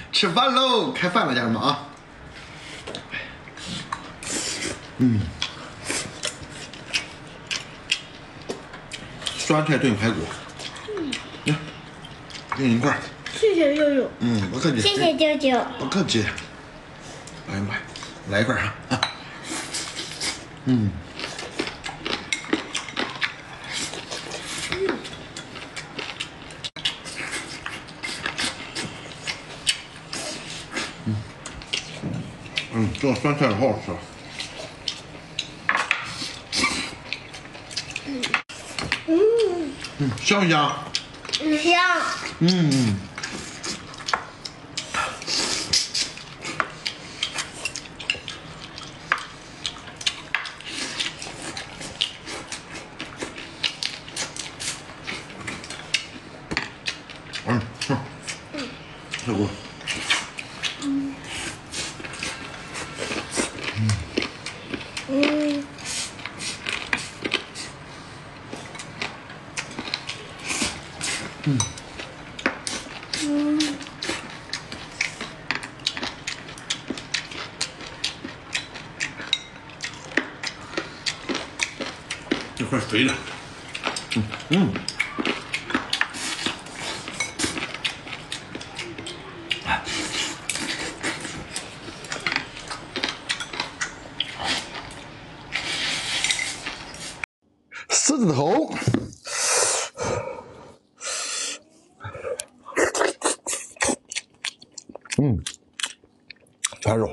吃饭喽！开饭了，家人们啊！酸菜炖排骨。来，给你一块。 谢谢舅舅。 不客气。 谢谢舅舅。 不客气。哎呀妈呀，来一块啊！这酸菜好好吃。香不香？ 香。 排骨。这块肥的。狮子头。全肉。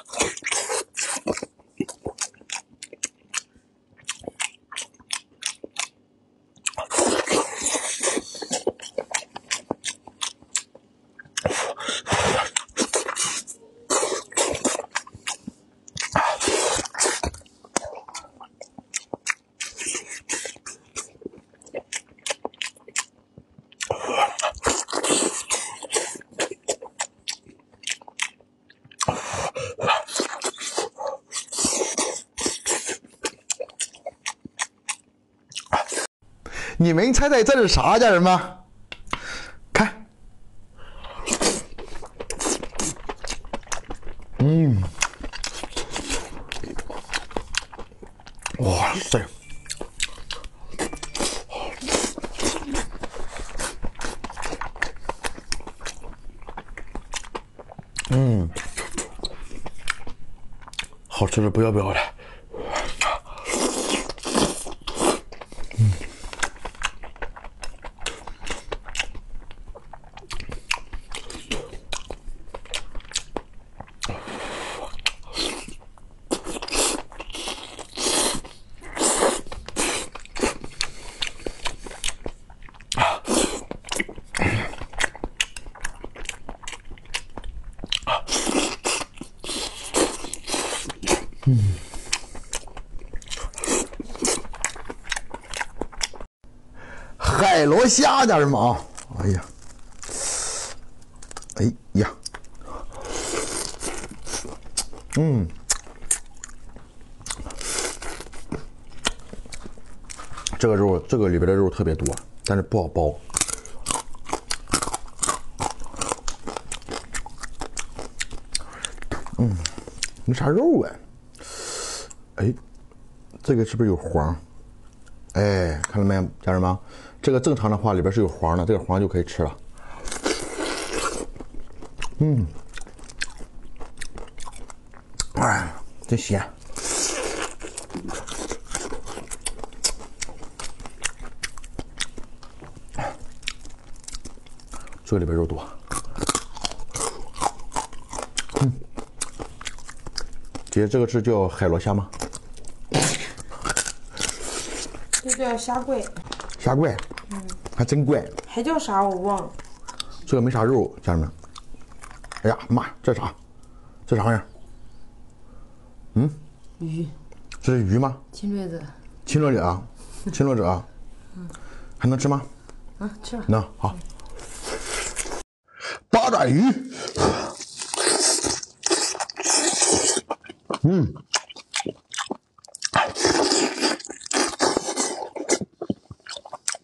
你们猜猜这是啥，家人们？看，哇塞！好吃的不要不要的。海螺虾，家人们啊！哎呀，哎呀，这个肉，这个里边的肉特别多，但是不好剥。没啥肉啊。哎，这个是不是有黄？哎，看到没，家人们？这个正常的话里边是有黄的，这个黄就可以吃了。哎，真鲜。这个里边肉多。姐，这个是叫海螺虾吗？ 这叫虾怪。 虾怪？还真怪。 还叫啥我忘了。 这个没啥肉，家人们。哎呀妈，这啥？这啥玩意儿？ 鱼。 这是鱼吗？ 侵略者。 侵略者啊，侵略者啊。还能吃吗？ 吃吧。 那好。八爪鱼。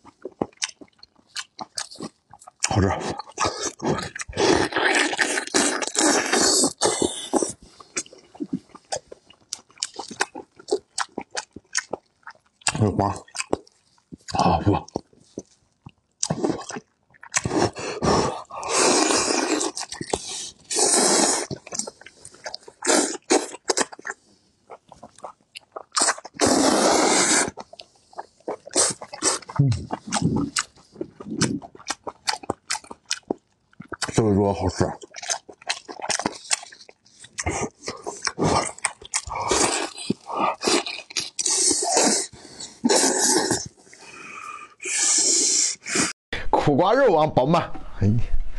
好吃。 黄，啊不，这个肉好吃。苦瓜肉啊，宝们，哎，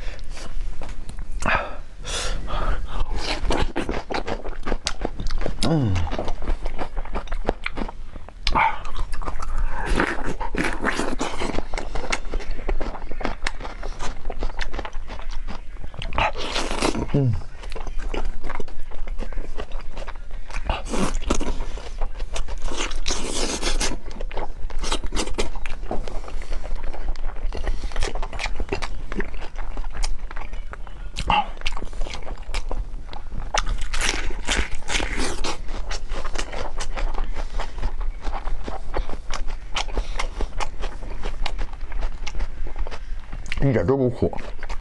一点都不苦。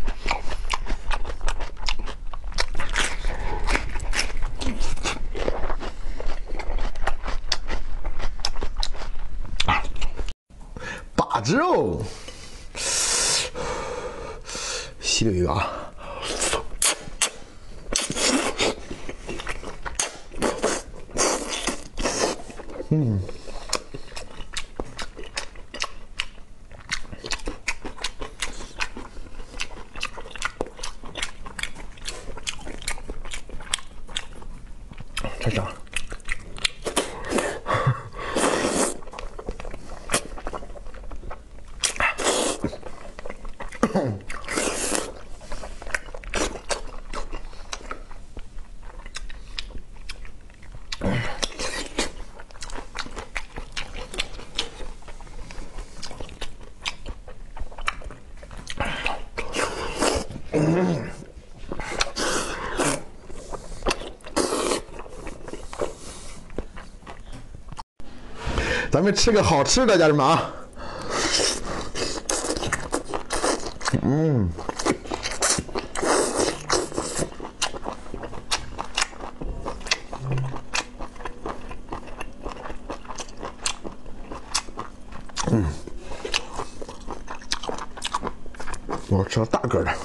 把子肉，吸溜一个啊！太香了。咱们吃个好吃的，家人们啊！我吃个大个的。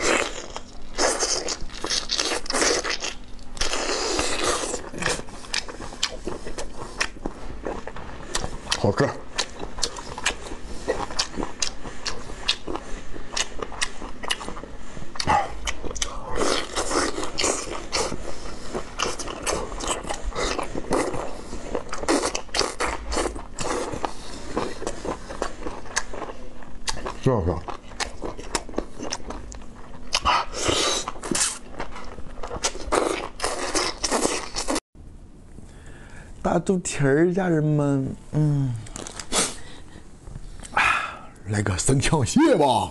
好吃。是不是？大肚蹄儿，家人们，来个生呛蟹吧。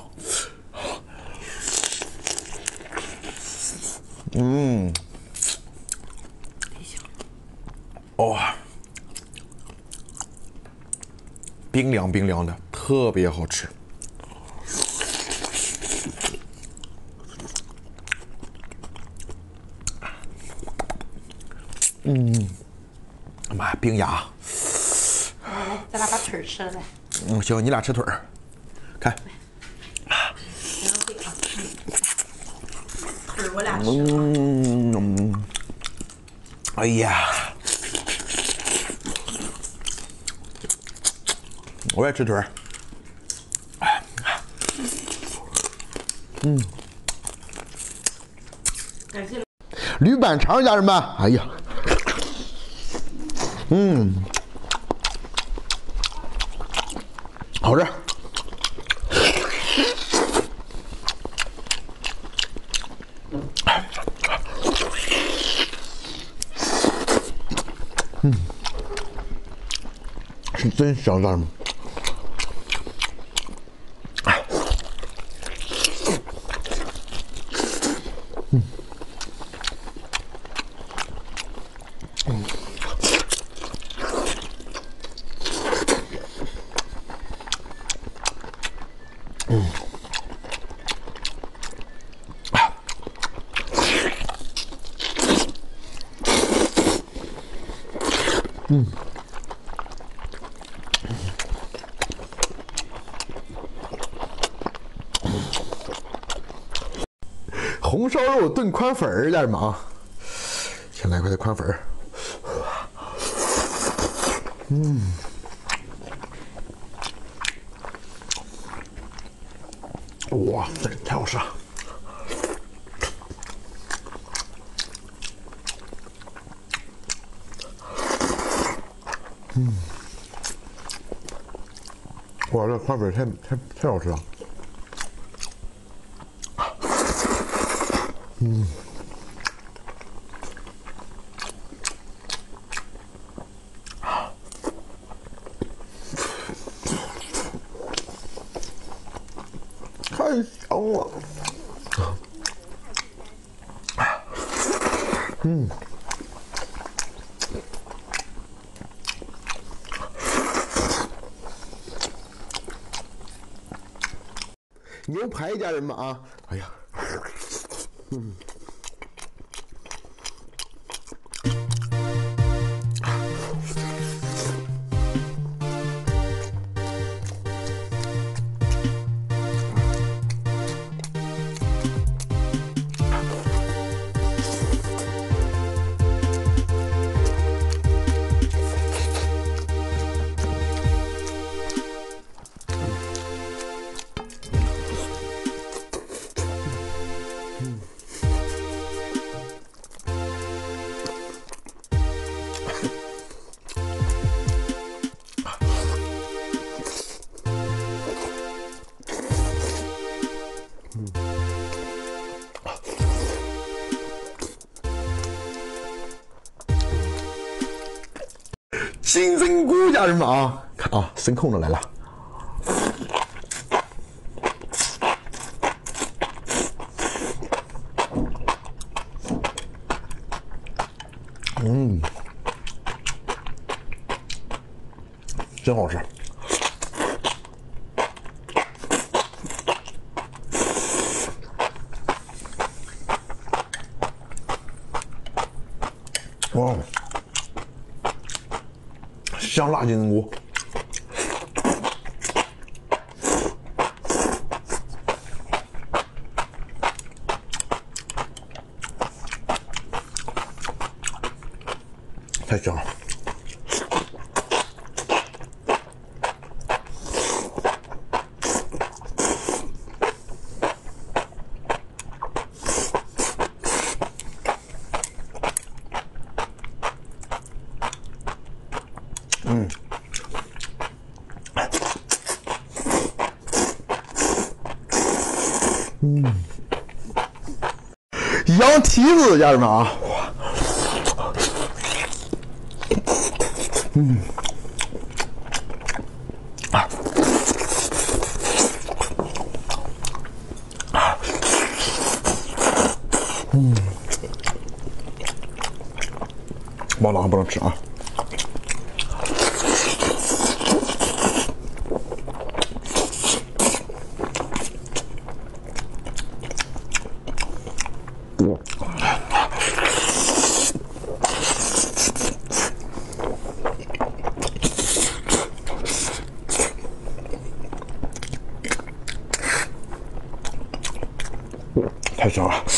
哦，冰凉冰凉的，特别好吃。妈呀，冰牙！ 来，咱俩把腿吃了来。 行，你俩吃腿儿，看。 腿我俩吃。 哎呀，我也吃腿儿。 感谢。 驴板肠，家人们，哎呀，好吃。是真香，家人们。 红烧肉炖宽粉儿，家人们啊，先来块这宽粉儿。哇，这太好吃了！哇，这宽粉太好吃了！太香了。牛排，家人们啊，哎呀，金针菇，家人们啊，看啊，声控的来了。真好吃。哇，香辣金针菇。太香了。羊蹄子，家人们啊，王老还不能吃啊。太香了。